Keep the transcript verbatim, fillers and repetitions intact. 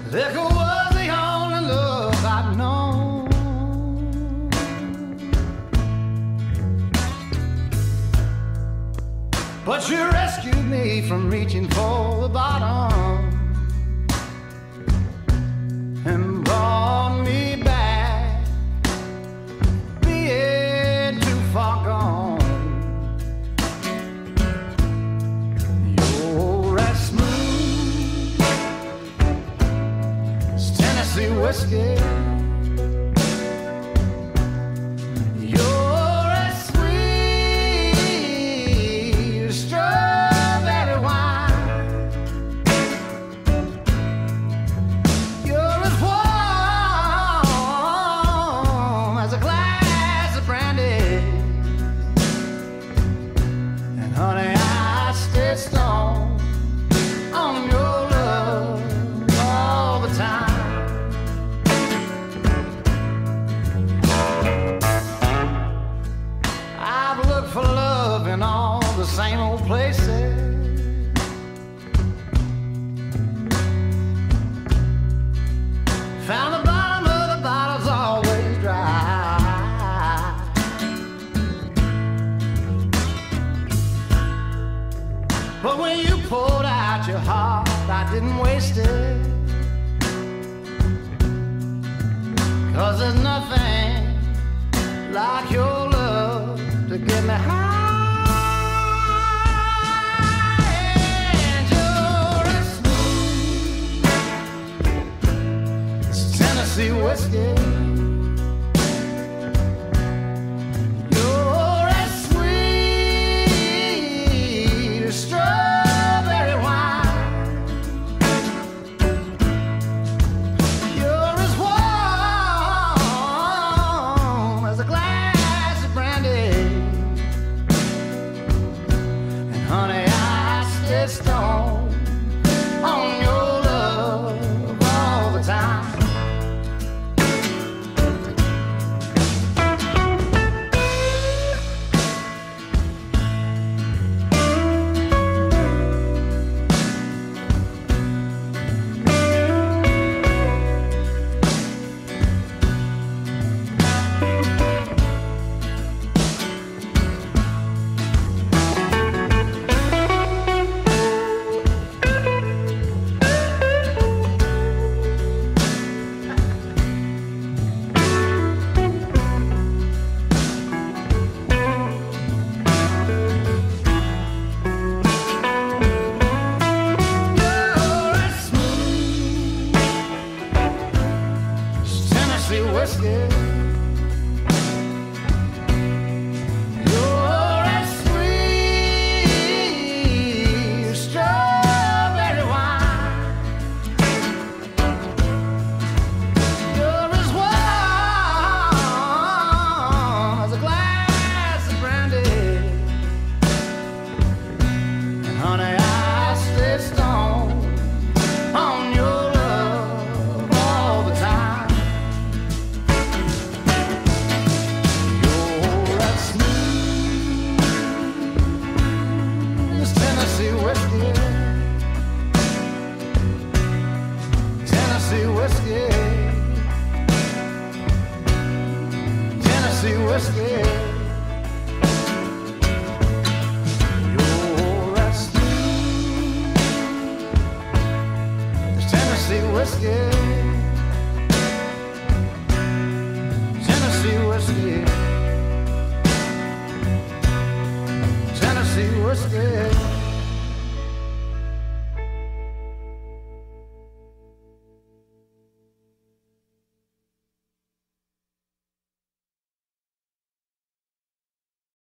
Liquor was the only love I'd known. But you rescued me from reaching for the bottom and brought me back, being too far gone. You're as smooth as Tennessee whiskey. You're as sweet as strawberry wine. You're as warm as a glass of brandy. And honey, I stay strong on your love all the time. I've looked for love in all the same old places. Found the bottom of the bottle's always dry. But when you poured out your heart, I didn't waste it. 'Cause there's nothing like your love to get me high. And you're as smooth as Tennessee whiskey. You're as sweet as strawberry wine. You're as warm as a glass of brandy. And honey, I stay strong on your love all the time. Tennessee whiskey. You're as sweet as strawberry wine. You're as warm as a glass of brandy. And honey, I stay strong on your love all the time. Tennessee whiskey, Tennessee whiskey, Tennessee whiskey. You're as sweet as Tennessee whiskey, Tennessee whiskey, Tennessee whiskey.